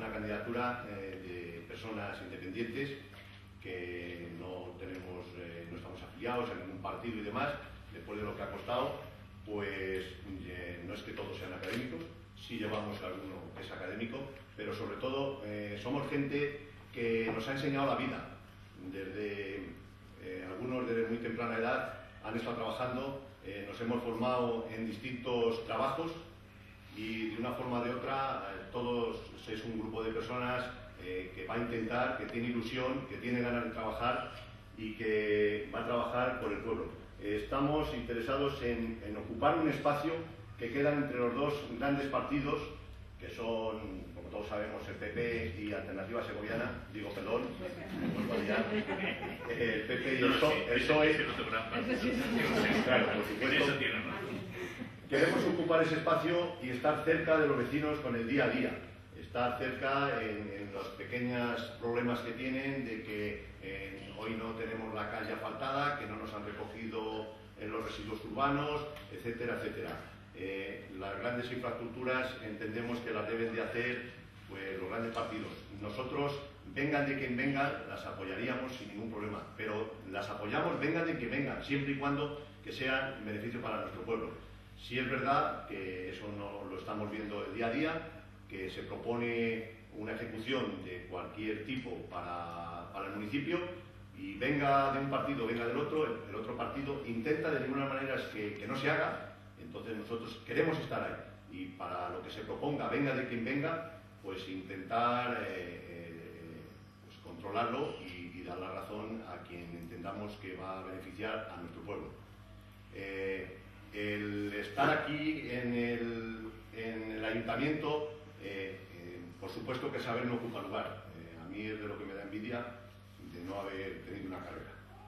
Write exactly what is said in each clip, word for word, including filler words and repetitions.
una candidatura eh, de personas independientes que no tenemos, eh, no estamos afiliados a ningún partido y demás. Después de lo que ha costado, pues eh, no es que todos sean académicos, sí llevamos a alguno que es académico, pero sobre todo eh, somos gente que nos ha enseñado la vida. Desde eh, algunos desde muy temprana edad han estado trabajando, eh, nos hemos formado en distintos trabajos y de una forma o de otra eh, todos es un grupo de personas eh, que va a intentar, que tiene ilusión, que tiene ganas de trabajar y que va a trabajar por el pueblo. Eh, estamos interesados en, en ocupar un espacio que queda entre los dos grandes partidos, que son, como todos sabemos, el P P y Alternativa Segoviana, digo, perdón, el P P y el P S O E. Claro, por supuesto. Queremos ocupar ese espacio y estar cerca de los vecinos con el día a día, estar cerca en, en los pequeños problemas que tienen, de que eh, hoy no tenemos la calle asfaltada, que no nos han recogido en los residuos urbanos, etcétera, etcétera. Eh, las grandes infraestructuras entendemos que las deben de hacer pues, los grandes partidos. Nosotros, vengan de quien vengan, las apoyaríamos sin ningún problema, pero las apoyamos vengan de quien vengan, siempre y cuando que sean en beneficio para nuestro pueblo. Sí es verdad que eso no lo estamos viendo el día a día, que se propone una ejecución de cualquier tipo para, para el municipio y venga de un partido, venga del otro, el, el otro partido intenta de ninguna manera que, que no se haga. Entonces nosotros queremos estar ahí y para lo que se proponga, venga de quien venga, pues intentar eh, eh, pues controlarlo y, y dar la razón a quien entendamos que va a beneficiar a nuestro pueblo. Eh, el estar aquí en el, en el ayuntamiento, eh, eh, por supuesto que saber no ocupa lugar. Eh, a mí es de lo que me da envidia de no haber tenido una carrera.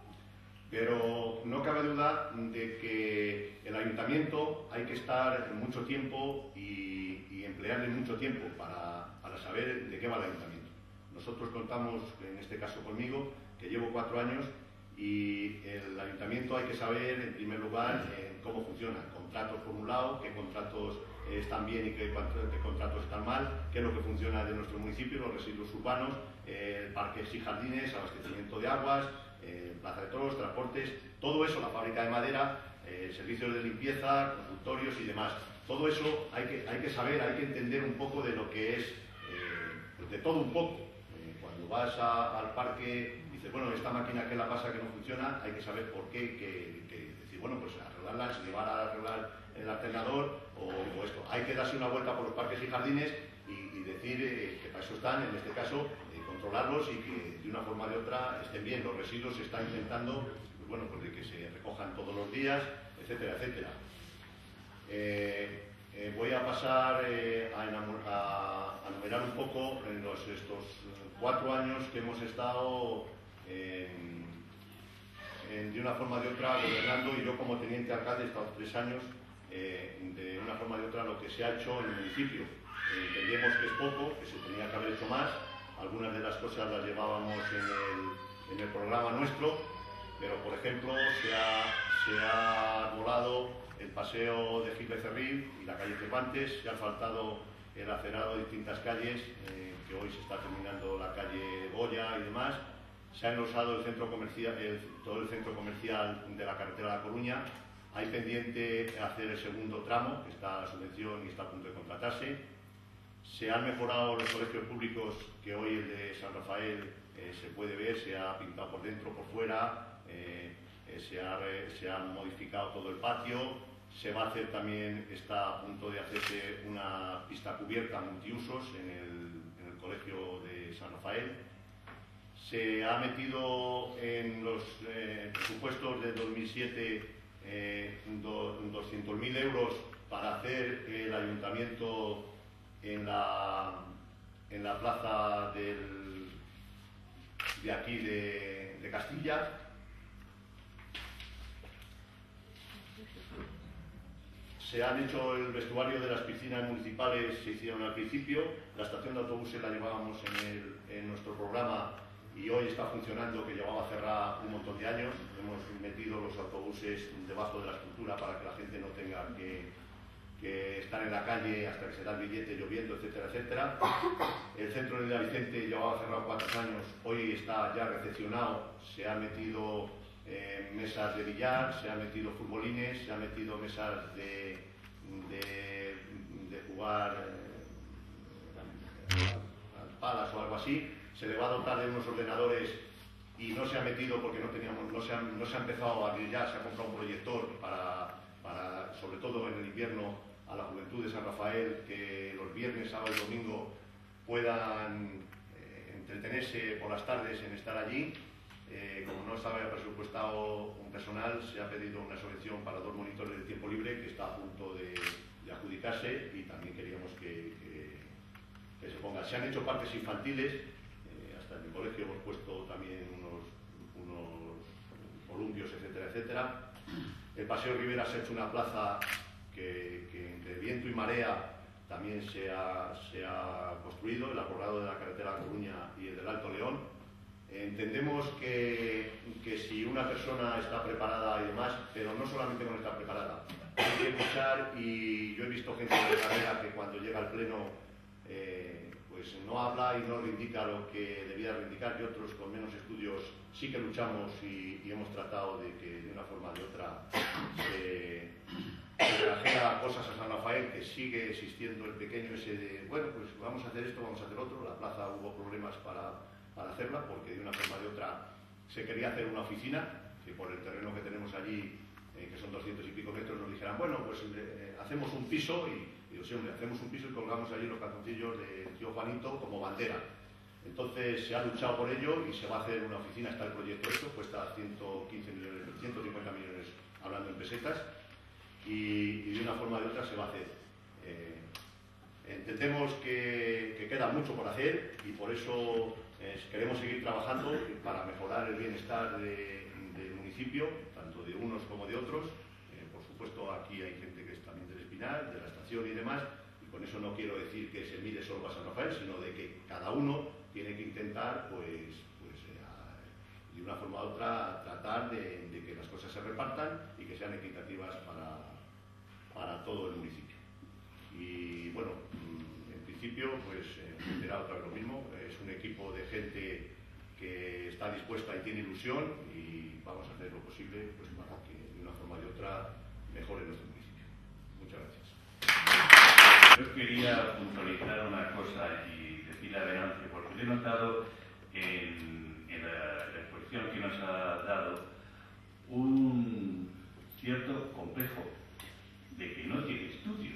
Pero no cabe duda de que el ayuntamiento hay que estar mucho tiempo y, y emplearle mucho tiempo para, para saber de qué va el ayuntamiento. Nosotros contamos, en este caso conmigo, que llevo cuatro años y el ayuntamiento hay que saber, en primer lugar, eh, cómo funciona. Contratos por un lado, qué contratos eh, están bien y qué, qué contratos están mal, qué es lo que funciona de nuestro municipio, los residuos urbanos, eh, parques y jardines, abastecimiento de aguas, Eh, plaza de toros, transportes, todo eso, la fábrica de madera, eh, servicios de limpieza, consultorios y demás. Todo eso hay que, hay que saber, hay que entender un poco de lo que es, eh, de todo un poco. Eh, cuando vas a, al parque y dices, bueno, esta máquina que la pasa que no funciona, hay que saber por qué, que, que decir, bueno, pues arreglarla, si llevar a arreglar el alternador o, o esto. Hay que darse una vuelta por los parques y jardines y, y decir eh, que para eso están, en este caso, controlarlos y que de una forma o de otra estén bien. Los residuos se están intentando, pues bueno, pues de que se recojan todos los días, etcétera, etcétera. Eh, eh, voy a pasar eh, a, a, a enumerar un poco en los, estos cuatro años que hemos estado en, en, de una forma o de otra gobernando, y yo como teniente alcalde he estado tres años, eh, de una forma o de otra lo que se ha hecho en el municipio. Eh, entendemos que es poco, que se tenía que haber hecho más. Algunas de las cosas las llevábamos en el, en el programa nuestro, pero por ejemplo se ha, se ha volado el paseo de Gil Becerril y la calle Cervantes, se ha asfaltado el acerado de distintas calles, eh, que hoy se está terminando la calle Goya y demás, se ha enlosado el centro comercial, el, todo el centro comercial de la carretera de La Coruña, hay pendiente hacer el segundo tramo, que está a subvención y está a punto de contratarse. Se han mejorado los colegios públicos, que hoy el de San Rafael eh, se puede ver, se ha pintado por dentro, por fuera, eh, eh, se, ha, se ha modificado todo el patio, se va a hacer también, está a punto de hacerse una pista cubierta multiusos en el, en el colegio de San Rafael. Se ha metido en los eh, presupuestos del dos mil siete eh, doscientos mil euros para hacer el ayuntamiento en la, en la plaza del, de aquí de, de Castilla. Se han hecho el vestuario de las piscinas municipales, se hicieron al principio, la estación de autobuses la llevábamos en, el, en nuestro programa y hoy está funcionando, que llevaba cerrada un montón de años. Hemos metido los autobuses debajo de la estructura para que la gente no tenga que que están en la calle hasta que se da el billete lloviendo, etcétera, etcétera. El centro de Vicente llevaba cerrado cuatro años, hoy está ya recepcionado, se ha metido eh, mesas de billar, se ha metido futbolines, se ha metido mesas de, de, de jugar eh, al palas o algo así, se le va a dotar de unos ordenadores y no se ha metido porque no teníamos, no se ha, no se ha empezado a abrir ya, se ha comprado un proyector para, para, sobre todo en el invierno, a la juventud de San Rafael, que los viernes, sábado y domingo puedan eh, entretenerse por las tardes en estar allí. Eh, como no estaba presupuestado un personal, se ha pedido una subvención para dos monitores de tiempo libre que está a punto de, de adjudicarse y también queríamos que, que, que se ponga. Se han hecho parques infantiles, eh, hasta en el colegio hemos puesto también unos, unos columpios, etcétera, etcétera. El Paseo Rivera se ha hecho una plaza que, que entre viento y marea también se ha, se ha construido, el acordado de la carretera de La Coruña y el del Alto León. Entendemos que, que si una persona está preparada y demás, pero no solamente con estar preparada, hay que escuchar, y yo he visto gente de carrera que cuando llega al pleno eh, pues no habla y no reivindica lo que debía reivindicar, y otros con menos estudios sí que luchamos y, y hemos tratado de que de una forma o de otra se, se trajera cosas a San Rafael, que sigue existiendo el pequeño ese de, bueno, pues vamos a hacer esto, vamos a hacer otro. La plaza hubo problemas para, para hacerla, porque de una forma o de otra se quería hacer una oficina, que por el terreno que tenemos allí, eh, que son doscientos y pico metros, nos dijeran, bueno, pues eh, hacemos un piso, y digo, sí, hombre, hacemos un piso y colgamos allí los calzoncillos de tío Juanito como bandera. Entonces se ha luchado por ello y se va a hacer una oficina, está el proyecto hecho, cuesta ciento quince millones, ciento cincuenta millones hablando en pesetas, y, y de una forma o de otra se va a hacer. Eh, entendemos que, que queda mucho por hacer y por eso eh, queremos seguir trabajando para mejorar el bienestar de, del municipio, tanto de unos como de otros. Eh, por supuesto, aquí hay gente que es también del Espinal, de la estación y demás, y con eso no quiero decir que se mire solo para San Rafael, sino de que cada uno tiene que intentar, pues, pues eh, a, de una forma u otra, tratar de, de que las cosas se repartan y que sean equitativas para, para todo el municipio. Y bueno, en principio, pues eh, será otra vez lo mismo. Es un equipo de gente que está dispuesta y tiene ilusión, y vamos a hacer lo posible pues, para que de una forma u otra mejore nuestro municipio. Muchas gracias. Yo quería puntualizar una cosa y decir la Venancio, porque he notado en, en la, la exposición que nos ha dado un cierto complejo de que no tiene estudios.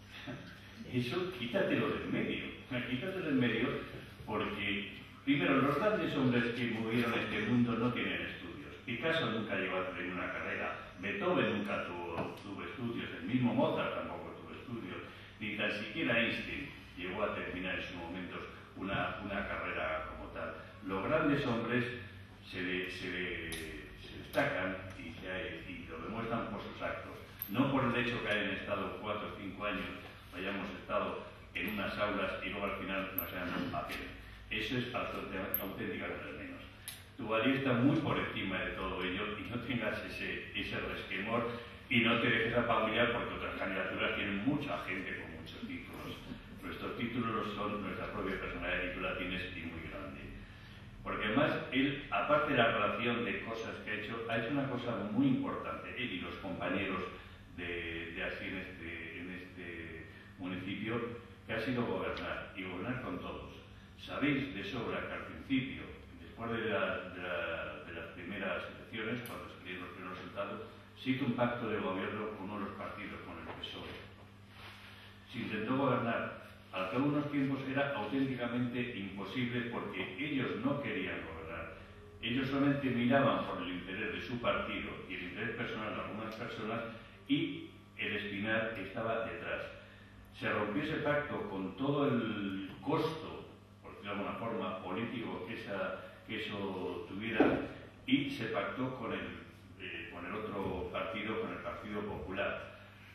Eso quítatelo del medio, quítatelo del medio, porque primero los grandes hombres que movieron este mundo no tienen estudios. Picasso nunca llegó a tener una carrera, Beethoven nunca tuvo, tuvo estudios, el mismo Mozart tampoco tuvo estudios, ni tan siquiera Einstein llegó a terminar en sus momentos una, una carrera como tal. Los grandes hombres se, le, se, le, se destacan y, se, y lo demuestran por sus actos, no por el hecho que hayan estado cuatro o cinco años, hayamos estado en unas aulas y luego al final nos hayan dado papel. Eso es auténticamente menos. Tu Ari está muy por encima de todo ello, y no tengas ese, ese resquemor y no te dejes apabullar, porque otras candidaturas tienen mucha gente con muchos títulos. Nuestros títulos son nuestra propia personalidad, y tú la tienes y muy grande. Porque además, él, aparte de la relación de cosas que ha hecho, ha hecho una cosa muy importante, él y los compañeros de, de así en este, en este municipio, que ha sido gobernar, y gobernar con todos. Sabéis de sobra que al principio, después de, la, de, la, de las primeras elecciones, cuando se dieron los primeros resultados, se hizo un pacto de gobierno con uno de los partidos, con el P S O E. Se intentó gobernar. Al cabo de unos tiempos era auténticamente imposible, porque ellos no querían gobernar. Ellos solamente miraban por el interés de su partido y el interés personal de algunas personas, y el Espinal estaba detrás. Se rompió ese pacto con todo el costo, por decirlo de alguna forma, político que, esa, que eso tuviera, y se pactó con el, eh, con el otro partido, con el Partido Popular.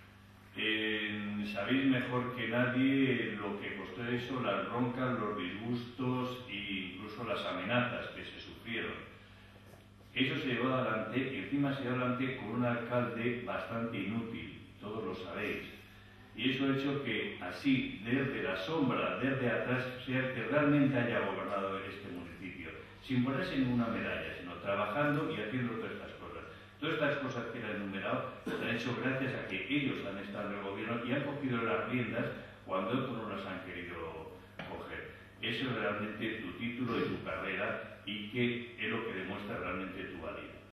Eh, sabéis mejor que nadie lo que costó eso, las broncas, los disgustos e incluso las amenazas que se sufrieron. Eso se llevó adelante, y encima se llevó adelante con un alcalde bastante inútil, todos lo sabéis. Y eso ha hecho que así, desde la sombra, desde atrás, sea el que realmente haya gobernado este municipio, sin ponerse ninguna medalla, sino trabajando y haciendo todas estas cosas. Todas estas cosas que le he enumerado se han hecho gracias a que ellos han estado en el gobierno y han cogido las riendas cuando otros no las han querido coger. Eso es realmente tu título y tu carrera, y que es lo que demuestra realmente tu valía.